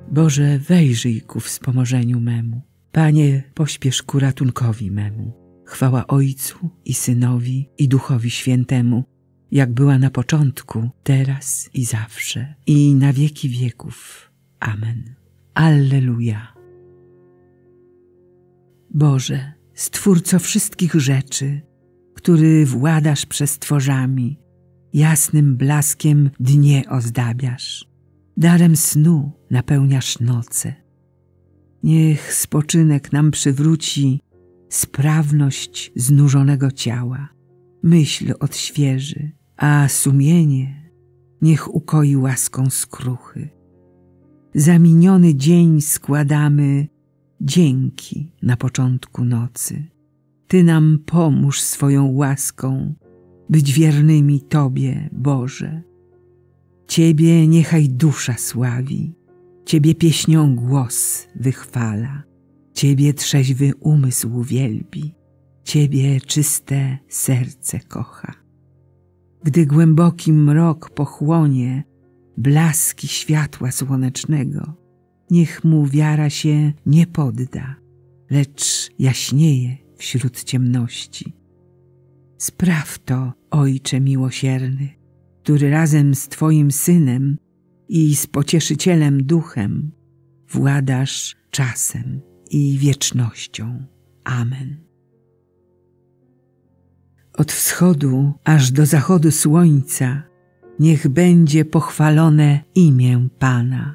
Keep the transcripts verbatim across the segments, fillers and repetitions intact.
Boże, wejrzyj ku wspomożeniu memu. Panie, pośpiesz ku ratunkowi memu. Chwała Ojcu i Synowi i Duchowi Świętemu, jak była na początku, teraz i zawsze, i na wieki wieków. Amen. Alleluja. Boże, Stwórco wszystkich rzeczy, który władasz przestworzami, jasnym blaskiem dnie ozdabiasz, darem snu napełniasz noce. Niech spoczynek nam przywróci sprawność znużonego ciała, myśl odświeży, a sumienie niech ukoi łaską skruchy. Za miniony dzień składamy dzięki na początku nocy. Ty nam pomóż swoją łaską być wiernymi Tobie, Boże. Ciebie niechaj dusza sławi, Ciebie pieśnią głos wychwala, Ciebie trzeźwy umysł wielbi, Ciebie czyste serce kocha. Gdy głęboki mrok pochłonie blaski światła słonecznego, niech mu wiara się nie podda, lecz jaśnieje wśród ciemności. Spraw to, Ojcze miłosierny, który razem z Twoim Synem i z Pocieszycielem Duchem władasz czasem i wiecznością. Amen. Od wschodu aż do zachodu słońca niech będzie pochwalone imię Pana.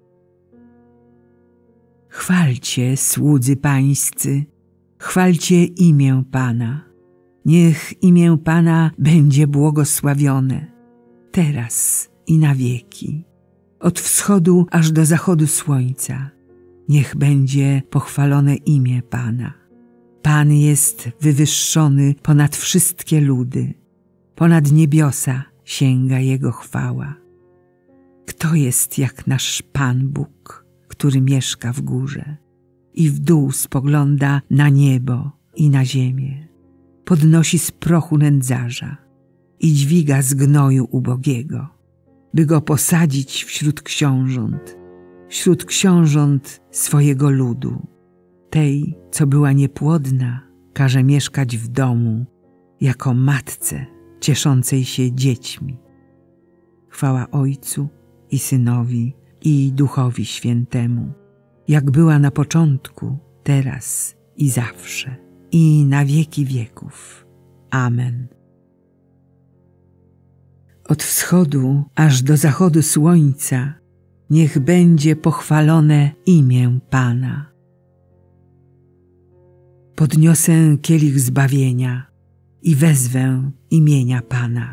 Chwalcie, słudzy pańscy, chwalcie imię Pana. Niech imię Pana będzie błogosławione, teraz i na wieki. Od wschodu aż do zachodu słońca niech będzie pochwalone imię Pana. Pan jest wywyższony ponad wszystkie ludy, ponad niebiosa sięga Jego chwała. Kto jest jak nasz Pan Bóg, który mieszka w górze i w dół spogląda na niebo i na ziemię, podnosi z prochu nędzarza i dźwiga z gnoju ubogiego, by go posadzić wśród książąt, wśród książąt swojego ludu. Tej, co była niepłodna, każe mieszkać w domu, jako matce cieszącej się dziećmi. Chwała Ojcu i Synowi i Duchowi Świętemu, jak była na początku, teraz i zawsze, i na wieki wieków. Amen. Od wschodu aż do zachodu słońca niech będzie pochwalone imię Pana. Podniosę kielich zbawienia i wezwę imienia Pana.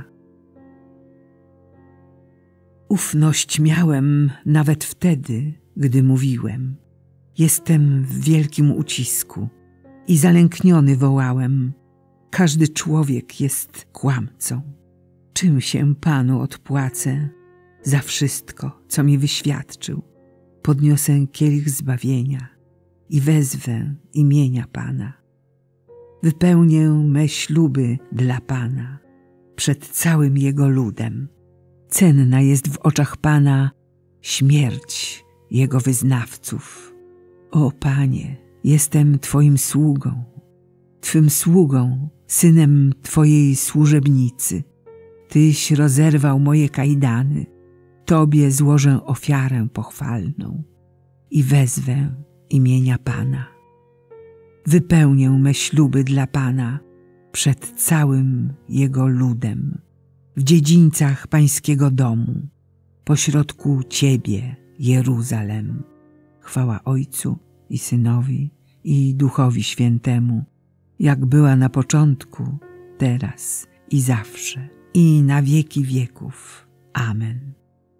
Ufność miałem nawet wtedy, gdy mówiłem: jestem w wielkim ucisku, i zalękniony wołałem: każdy człowiek jest kłamcą. Czym się Panu odpłacę za wszystko, co mi wyświadczył? Podniosę kielich zbawienia i wezwę imienia Pana. Wypełnię me śluby dla Pana przed całym Jego ludem. Cenna jest w oczach Pana śmierć Jego wyznawców. O Panie, jestem Twoim sługą, Twym sługą, synem Twojej służebnicy. Tyś rozerwał moje kajdany, Tobie złożę ofiarę pochwalną i wezwę imienia Pana. Wypełnię me śluby dla Pana przed całym Jego ludem, w dziedzińcach Pańskiego domu, pośrodku Ciebie, Jeruzalem. Chwała Ojcu i Synowi i Duchowi Świętemu, jak była na początku, teraz i zawsze, i na wieki wieków. Amen.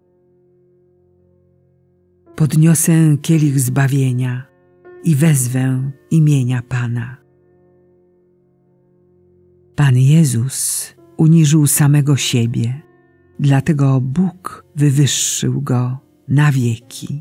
Podniosę kielich zbawienia i wezwę imienia Pana. Pan Jezus uniżył samego siebie, dlatego Bóg wywyższył Go na wieki.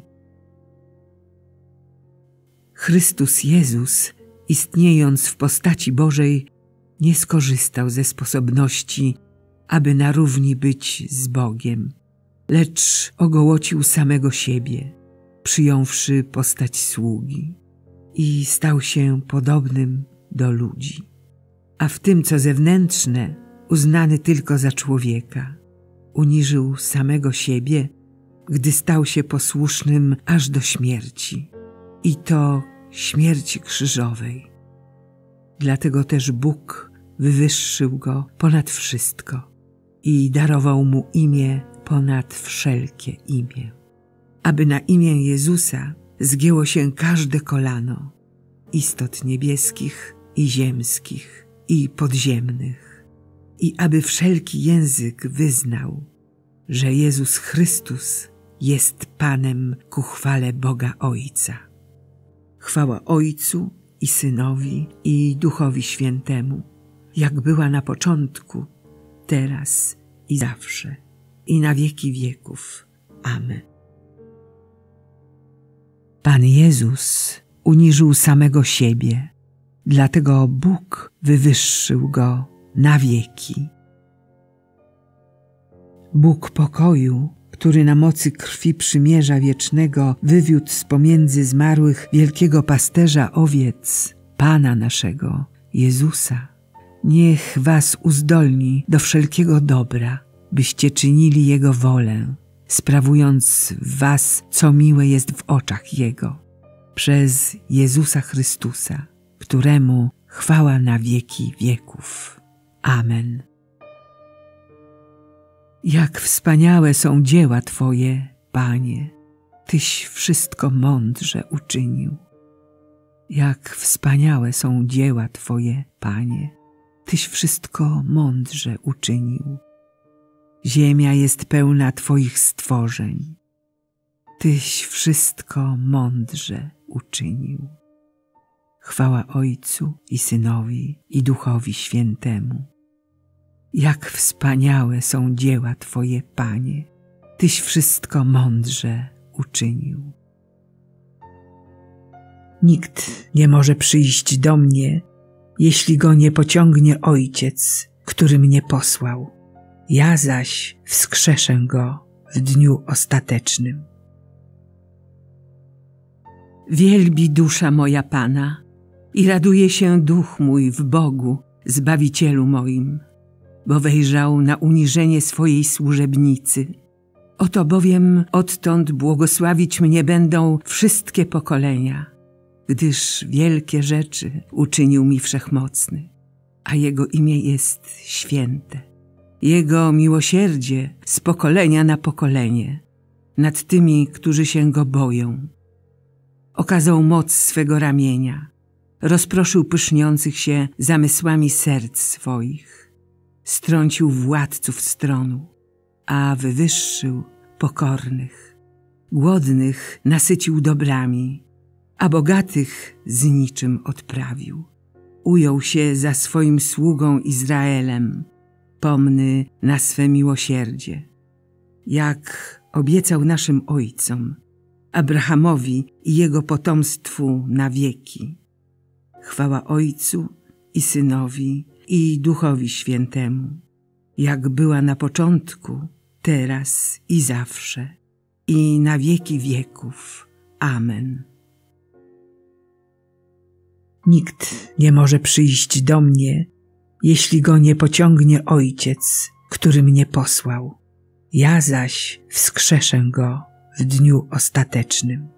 Chrystus Jezus, istniejąc w postaci Bożej, nie skorzystał ze sposobności, aby na równi być z Bogiem, lecz ogołocił samego siebie, przyjąwszy postać sługi i stał się podobnym do ludzi. A w tym, co zewnętrzne, uznany tylko za człowieka, uniżył samego siebie, gdy stał się posłusznym aż do śmierci, i to śmierci krzyżowej. Dlatego też Bóg wywyższył go ponad wszystko i darował mu imię ponad wszelkie imię, aby na imię Jezusa zgięło się każde kolano, istot niebieskich i ziemskich i podziemnych, i aby wszelki język wyznał, że Jezus Chrystus jest Panem ku chwale Boga Ojca. Chwała Ojcu i Synowi i Duchowi Świętemu, jak była na początku, teraz i zawsze, i na wieki wieków. Amen. Pan Jezus uniżył samego siebie, dlatego Bóg wywyższył go na wieki. Bóg pokoju, który na mocy krwi przymierza wiecznego wywiódł z pomiędzy zmarłych wielkiego pasterza owiec, Pana naszego, Jezusa, niech was uzdolni do wszelkiego dobra, byście czynili Jego wolę, sprawując w was, co miłe jest w oczach Jego, przez Jezusa Chrystusa, któremu chwała na wieki wieków. Amen. Jak wspaniałe są dzieła Twoje, Panie, Tyś wszystko mądrze uczynił. Jak wspaniałe są dzieła Twoje, Panie, Tyś wszystko mądrze uczynił. Ziemia jest pełna Twoich stworzeń. Tyś wszystko mądrze uczynił. Chwała Ojcu i Synowi i Duchowi Świętemu. Jak wspaniałe są dzieła Twoje, Panie, Tyś wszystko mądrze uczynił. Nikt nie może przyjść do mnie, jeśli go nie pociągnie Ojciec, który mnie posłał. Ja zaś wskrzeszę go w dniu ostatecznym. Wielbi dusza moja Pana i raduje się duch mój w Bogu, Zbawicielu moim, bo wejrzał na uniżenie swojej służebnicy. Oto bowiem odtąd błogosławić mnie będą wszystkie pokolenia, gdyż wielkie rzeczy uczynił mi Wszechmocny, a Jego imię jest święte. Jego miłosierdzie z pokolenia na pokolenie nad tymi, którzy się Go boją. Okazał moc swego ramienia, rozproszył pyszniących się zamysłami serc swoich, strącił władców stronu, a wywyższył pokornych. Głodnych nasycił dobrami, a bogatych z niczym odprawił. Ujął się za swoim sługą Izraelem, pomny na swe miłosierdzie, jak obiecał naszym ojcom, Abrahamowi i jego potomstwu na wieki. Chwała Ojcu i Synowi i Duchowi Świętemu, jak była na początku, teraz i zawsze, i na wieki wieków. Amen. Nikt nie może przyjść do mnie, jeśli go nie pociągnie Ojciec, który mnie posłał. Ja zaś wskrzeszę go w dniu ostatecznym.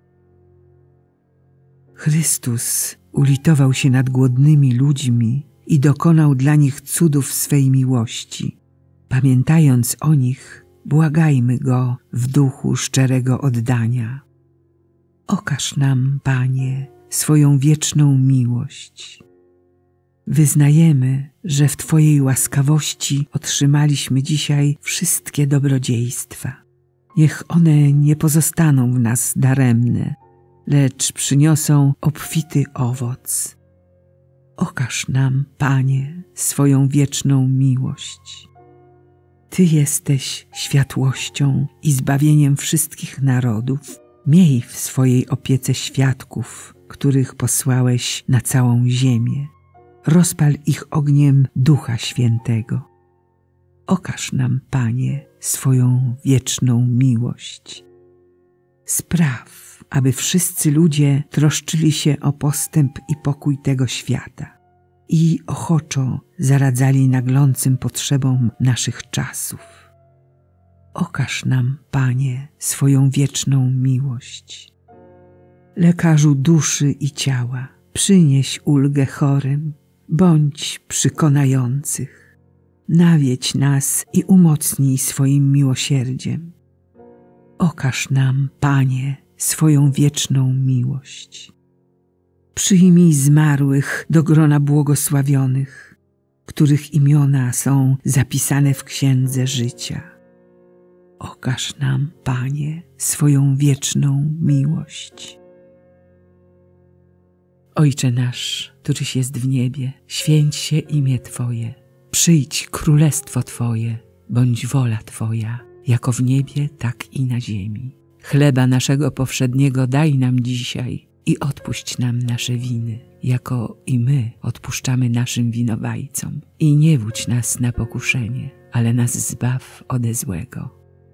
Chrystus ulitował się nad głodnymi ludźmi i dokonał dla nich cudów swej miłości. Pamiętając o nich, błagajmy Go w duchu szczerego oddania. Okaż nam, Panie, swoją wieczną miłość. Wyznajemy, że w Twojej łaskawości otrzymaliśmy dzisiaj wszystkie dobrodziejstwa. Niech one nie pozostaną w nas daremne, lecz przyniosą obfity owoc. Okaż nam, Panie, swoją wieczną miłość. Ty jesteś światłością i zbawieniem wszystkich narodów. Miej w swojej opiece świadków, których posłałeś na całą ziemię. Rozpal ich ogniem Ducha Świętego. Okaż nam, Panie, swoją wieczną miłość. spraw, aby wszyscy ludzie troszczyli się o postęp i pokój tego świata i ochoczo zaradzali naglącym potrzebom naszych czasów. Okaż nam, Panie, swoją wieczną miłość. Lekarzu duszy i ciała, przynieś ulgę chorym, bądź przekonających. Nawiedź nas i umocnij swoim miłosierdziem. Okaż nam, Panie, swoją wieczną miłość. Przyjmij zmarłych do grona błogosławionych, których imiona są zapisane w Księdze Życia. Okaż nam, Panie, swoją wieczną miłość. Ojcze nasz, któryś jest w niebie, święć się imię Twoje. Przyjdź królestwo Twoje, bądź wola Twoja, jako w niebie, tak i na ziemi. Chleba naszego powszedniego daj nam dzisiaj i odpuść nam nasze winy, jako i my odpuszczamy naszym winowajcom. I nie wódź nas na pokuszenie, ale nas zbaw ode złego.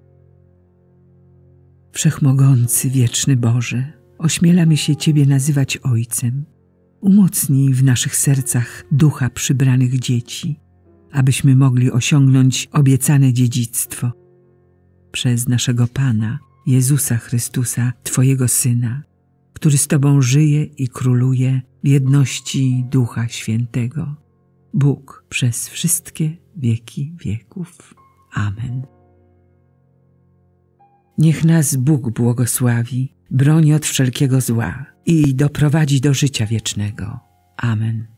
Wszechmogący, wieczny Boże, ośmielamy się Ciebie nazywać Ojcem. Umocnij w naszych sercach ducha przybranych dzieci, abyśmy mogli osiągnąć obiecane dziedzictwo. Przez naszego Pana, Jezusa Chrystusa, Twojego Syna, który z Tobą żyje i króluje w jedności Ducha Świętego, Bóg przez wszystkie wieki wieków. Amen. Niech nas Bóg błogosławi, broni od wszelkiego zła i doprowadzi do życia wiecznego. Amen.